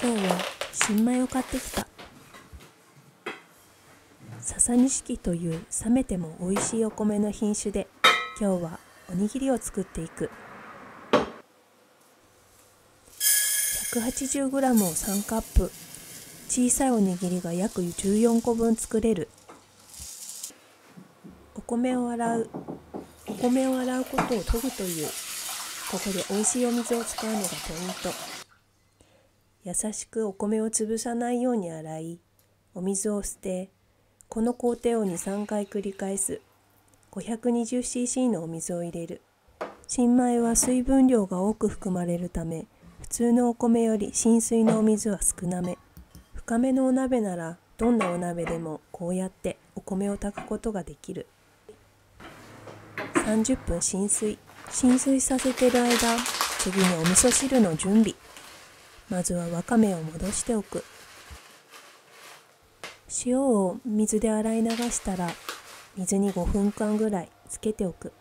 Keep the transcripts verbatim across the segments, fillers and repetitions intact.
今日は新米を買ってきた。笹錦という冷めても美味しいお米の品種で、今日はおにぎりを作っていく。 ひゃくはちじゅうグラム をさんカップ、小さいおにぎりが約じゅうよんこぶん作れる。お米を洗うお米を洗うことを研ぐという。ここで美味しいお水を使うのがポイント。優しくお米を潰さないように洗い、お水を捨て、この工程をに、さんかい繰り返す。 ごひゃくにじゅうシーシー のお水を入れる。新米は水分量が多く含まれるため、普通のお米より浸水のお水は少なめ。深めのお鍋ならどんなお鍋でもこうやってお米を炊くことができる。さんじゅっぷん浸水浸水させてる間、次にお味噌汁の準備。まずはわかめを戻しておく。塩を水で洗い流したら、水にごふんかんぐらいつけておく。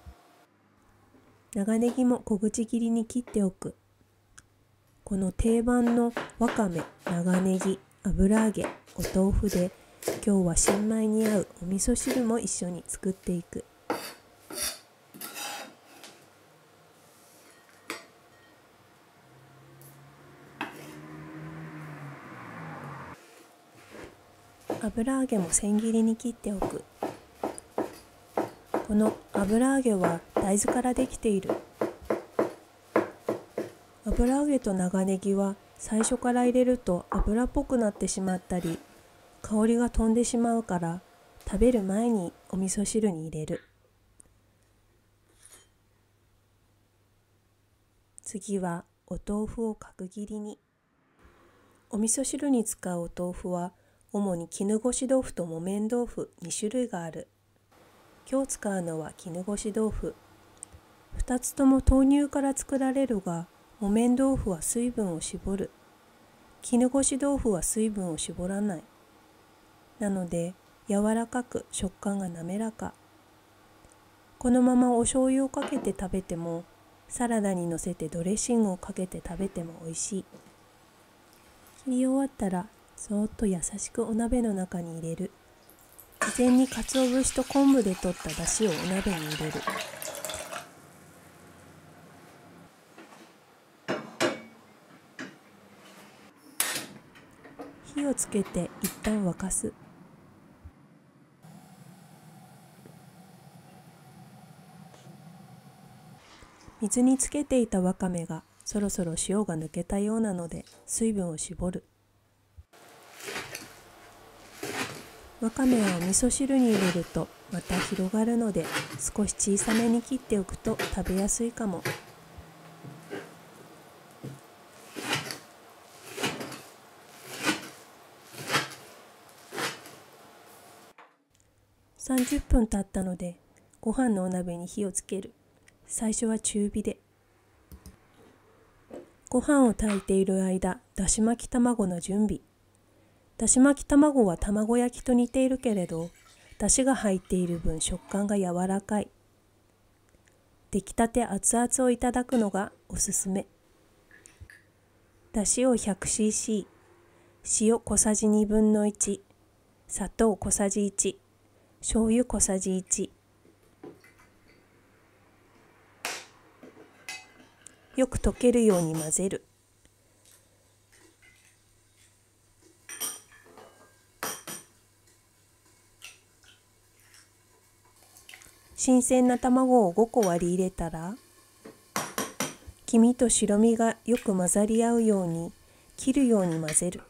長ネギも小口切りに切っておく。この定番のわかめ、長ネギ、油揚げ、お豆腐で、今日は新米に合うお味噌汁も一緒に作っていく。油揚げも千切りに切っておく。この油揚げは大豆からできている。油揚げと長ネギは最初から入れると油っぽくなってしまったり、香りが飛んでしまうから、食べる前にお味噌汁に入れる。次はお豆腐を角切りに。お味噌汁に使うお豆腐は主に絹ごし豆腐と木綿豆腐にしゅるいがある。今日使うのは絹ごし豆腐。ふたつとも豆乳から作られるが、木綿豆腐は水分を絞る。絹ごし豆腐は水分を絞らない。なので柔らかく食感が滑らか。このままお醤油をかけて食べても、サラダにのせてドレッシングをかけて食べてもおいしい。切り終わったらそーっと優しくお鍋の中に入れる。事前に鰹節と昆布で取った出汁をお鍋に入れる。火をつけて一旦沸かす。水につけていたわかめがそろそろ塩が抜けたようなので水分を絞る。わかめはお味噌汁に入れるとまた広がるので、少し小さめに切っておくと食べやすいかも。さんじゅっぷん経ったので、ご飯のお鍋に火をつける。最初は中火で。ご飯を炊いている間、だし巻き卵の準備。だし巻き卵は卵焼きと似ているけれど、だしが入っている分食感が柔らかい。出来たて熱々をいただくのがおすすめ。だしを ひゃくシーシー、塩小さじにぶんのいち、砂糖小さじいち、醤油小さじいち。よく溶けるように混ぜる。新鮮な卵をごこ割り入れたら、黄身と白身がよく混ざり合うように切るように混ぜる。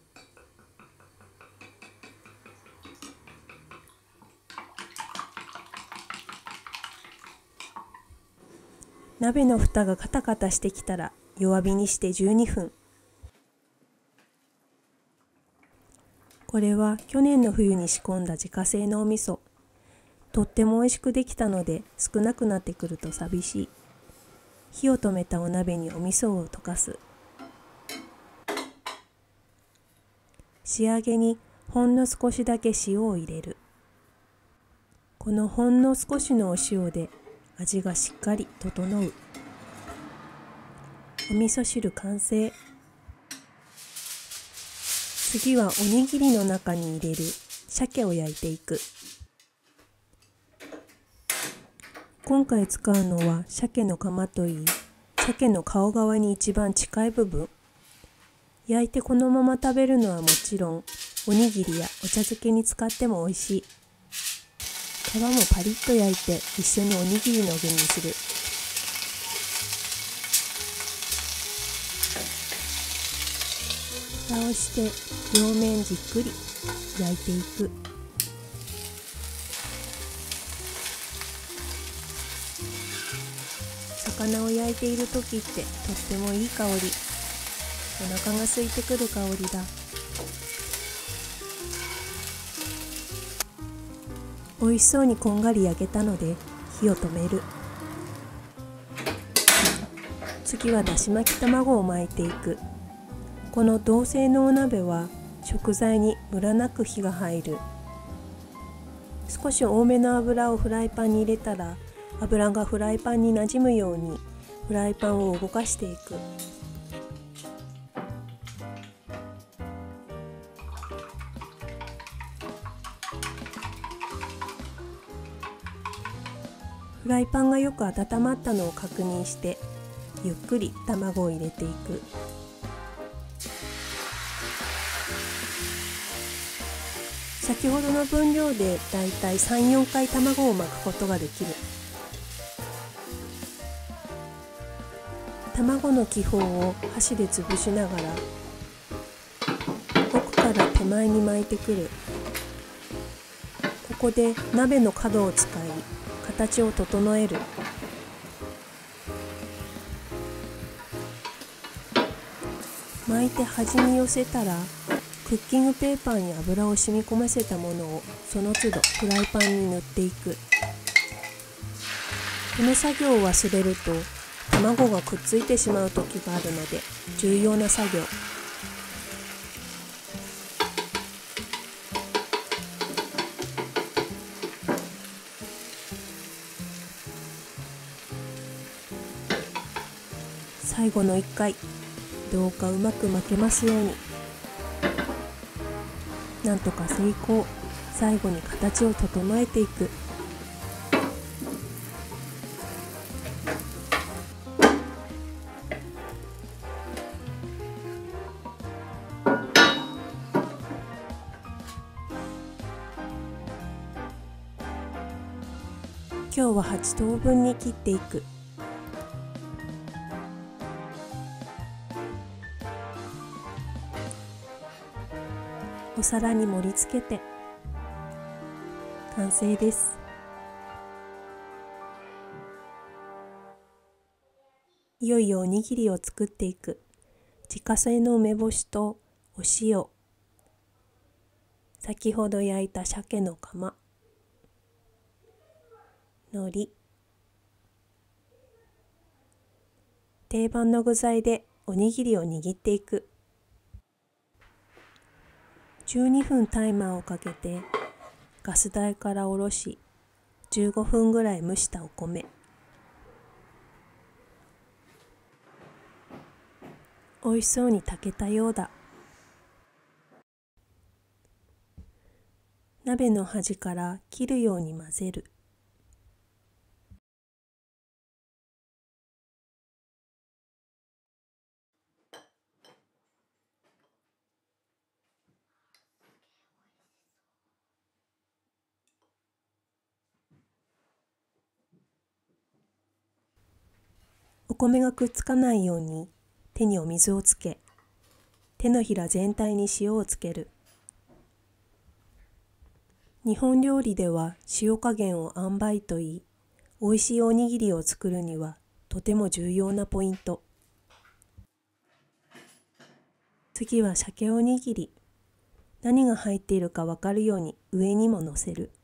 鍋の蓋がカタカタしてきたら弱火にしてじゅうにふん。これは去年の冬に仕込んだ自家製のお味噌。とっても美味しくできたので、少なくなってくると寂しい。火を止めたお鍋にお味噌を溶かす。仕上げにほんの少しだけ塩を入れる。このほんの少しのお塩で味がしっかり整う。お味噌汁完成。 次はおにぎりの中に入れる鮭を焼いていく。今回使うのは鮭のカマといい、鮭の顔側に一番近い部分。焼いてこのまま食べるのはもちろん、おにぎりやお茶漬けに使っても美味しい。皮もパリッと焼いて一緒におにぎりの具にする。蓋をして両面じっくり焼いていく。魚を焼いている時ってとってもいい香り。お腹が空いてくる香りだ。美味しそうにこんがり焼けたので火を止める。次はだし巻き卵を巻いていく。この銅製のお鍋は食材にムラなく火が入る。少し多めの油をフライパンに入れたら、油がフライパンになじむようにフライパンを動かしていく。フライパンがよく温まったのを確認して、ゆっくり卵を入れていく。先ほどの分量でだいたいさん、よんかい卵を巻くことができる。卵の気泡を箸で潰しながら奥から手前に巻いてくる。ここで鍋の角を使い形を整える。巻いて端に寄せたら、クッキングペーパーに油を染み込ませたものをその都度フライパンに塗っていく。この作業を忘れると卵がくっついてしまう時があるので重要な作業。最後のいっかい、どうかうまく巻けますように。なんとか成功。最後に形を整えていく。今日ははちとうぶんに切っていく。お皿に盛り付けて完成です。いよいよおにぎりを作っていく。自家製の梅干しとお塩、先ほど焼いた鮭のカマ、海苔、定番の具材でおにぎりを握っていく。じゅうにふんタイマーをかけてガス台から下ろし、じゅうごふんぐらい蒸したお米。おいしそうに炊けたようだ。鍋の端から切るように混ぜる。お米がくっつかないように手にお水をつけ、手のひら全体に塩をつける。日本料理では塩加減を塩梅といい、おいしいおにぎりを作るにはとても重要なポイント。次は鮭おにぎり。何が入っているかわかるように上にも乗せる。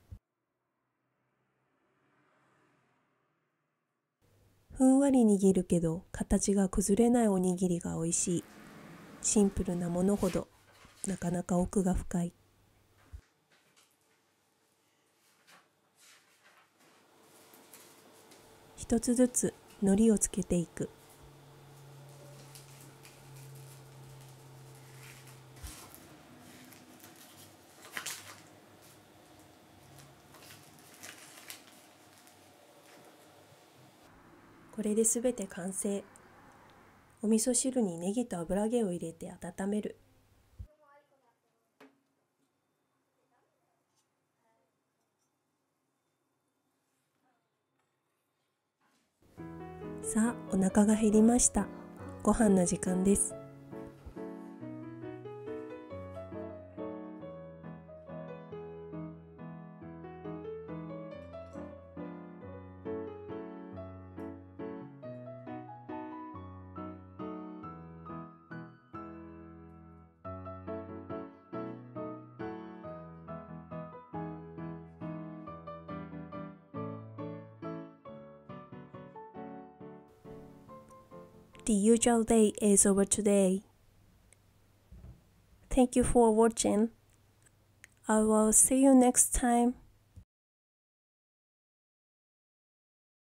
ふんわり握るけど形が崩れないおにぎりがおいしい。シンプルなものほどなかなか奥が深い。一つずつ海苔をつけていく。 これですべて完成。お味噌汁にネギと油揚げを入れて温める。さあ、お腹が減りました。ご飯の時間です。The usual day is over today. Thank you for watching. I will see you next time.